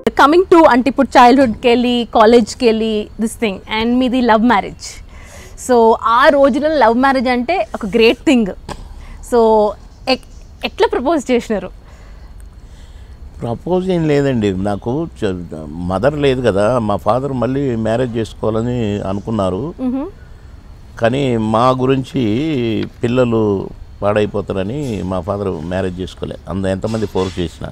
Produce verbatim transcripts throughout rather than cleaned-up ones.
Coming to అంటే ఇప్పుడు చైల్డ్హుడ్కి వెళ్ళి కాలేజ్కి వెళ్ళి దిస్ థింగ్ అండ్ మీది లవ్ మ్యారేజ్. సో ఆ రోజుల్లో లవ్ మ్యారేజ్ అంటే ఒక గ్రేట్ థింగ్. సో ఎట్లా ప్రపోజ్ చేసినారు? ప్రపోజ్ ఏం లేదండి, నాకు మదర్ లేదు కదా, మా ఫాదర్ మళ్ళీ మ్యారేజ్ చేసుకోవాలని అనుకున్నారు. కానీ మా గురించి పిల్లలు పాడైపోతారని మా ఫాదర్ మ్యారేజ్ చేసుకోలే. అంత ఎంతమంది ఫోర్స్ చేసిన.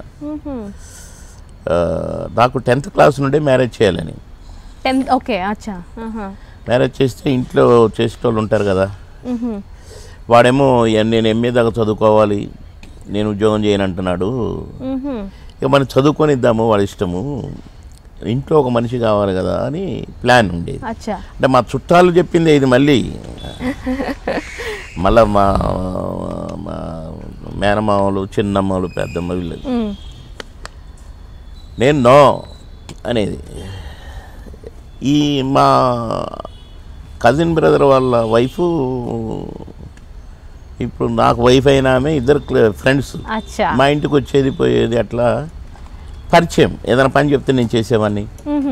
నాకు టెన్త్ క్లాస్ నుండే మ్యారేజ్ చేయాలని. టెన్త్ ఓకే అచ్చా. మ్యారేజ్ చేస్తే ఇంట్లో చేసేటోళ్ళు ఉంటారు కదా, వాడేమో నేను ఎంఏ దాకా చదువుకోవాలి, నేను ఉద్యోగం చేయను అంటున్నాడు. ఇక మనం చదువుకొని ఇద్దాము, వాడి ఇష్టము, ఇంట్లో ఒక మనిషి కావాలి కదా అని ప్లాన్ ఉండేది. అంటే మా చుట్టాలు చెప్పింది ఇది. మళ్ళీ మళ్ళా మా మేనమామలు, చిన్నమ్మలు, పెద్దమ్మ వీళ్ళు నేను నో అనేది. ఈ మా కజిన్ బ్రదర్ వాళ్ళ వైఫ్ ఇప్పుడు నాకు వైఫ్ అయినా ఆమె ఇద్దరు ఫ్రెండ్స్, మా ఇంటికి వచ్చేది పోయేది, అట్లా పరిచయం. ఏదైనా పని చెప్తే నేను చేసేవాడిని.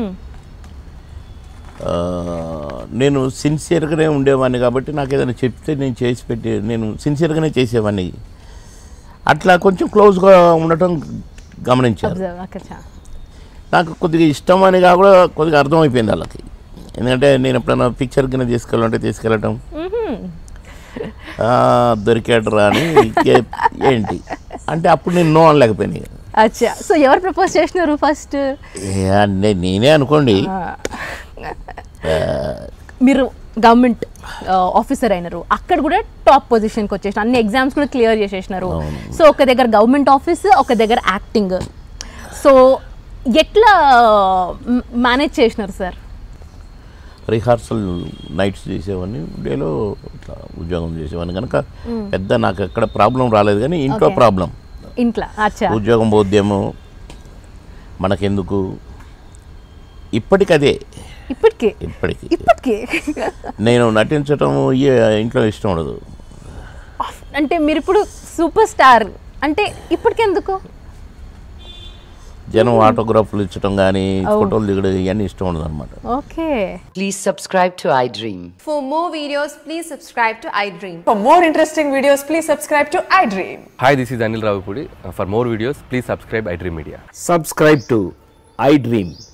నేను సిన్సియర్గానే ఉండేవాడిని కాబట్టి నాకు ఏదైనా చెప్తే నేను చేసి పెట్టి నేను సిన్సియర్గానే చేసేవాడిని. అట్లా కొంచెం క్లోజ్గా ఉండటం గమనించారు. నాకు కొద్దిగా ఇష్టం అని కూడా కొద్దిగా అర్థమైపోయింది వాళ్ళకి. ఎందుకంటే నేను ఎప్పుడైనా పిక్చర్ కింద తీసుకెళ్ళాలంటే తీసుకెళ్ళటం, దొరికాడు రా అని ఏంటి అంటే అప్పుడు నేను నో అనలేకపోయినా. అచ్చా. సో ఎవరు ప్రపోజ్ చేసినారు ఫస్ట్? నేనే అనుకోండి. మీరు గవర్నమెంట్ ఆఫీసర్ అయినారు, అక్కడ కూడా టాప్ పొజిషన్కి వచ్చేసిన, అన్ని ఎగ్జామ్స్ కూడా క్లియర్ చేసేసినారు. సో ఒక దగ్గర గవర్నమెంట్ ఆఫీస్, ఒక దగ్గర యాక్టింగ్. సో ఎట్లా మేనేజ్ చేసినారు సార్? రిహార్సల్ నైట్స్ చేసేవాడిని, డేలో ఇట్లా ఉద్యోగం చేసేవాడిని కనుక పెద్ద నాకు ఎక్కడ ప్రాబ్లం రాలేదు. కానీ ఇంట్లో ప్రాబ్లం, ఇంట్లో ఉద్యోగం పోద్దేమో మనకెందుకు, ఇప్పటికదే ఇప్పటికి ఇప్పటికి ఇప్పటికి నేను నటించటం ఇంట్లో ఇష్టం ఉండదు. అంటే మీరు ఇప్పుడు సూపర్ స్టార్ అంటే ఇప్పటికెందుకు? జనం ఆటోగ్రాఫ్లు ఇచ్చడం కానీ ఫోటోలు దిగడం ఇవన్నీ ఇష్టం ఉండదు అనమాట. Okay. Please subscribe to iDream. For more videos, please subscribe to iDream. For more interesting videos, please subscribe to iDream. Hi, this is Anil Ravipudi. For more videos, please subscribe iDream Media. Subscribe to iDream.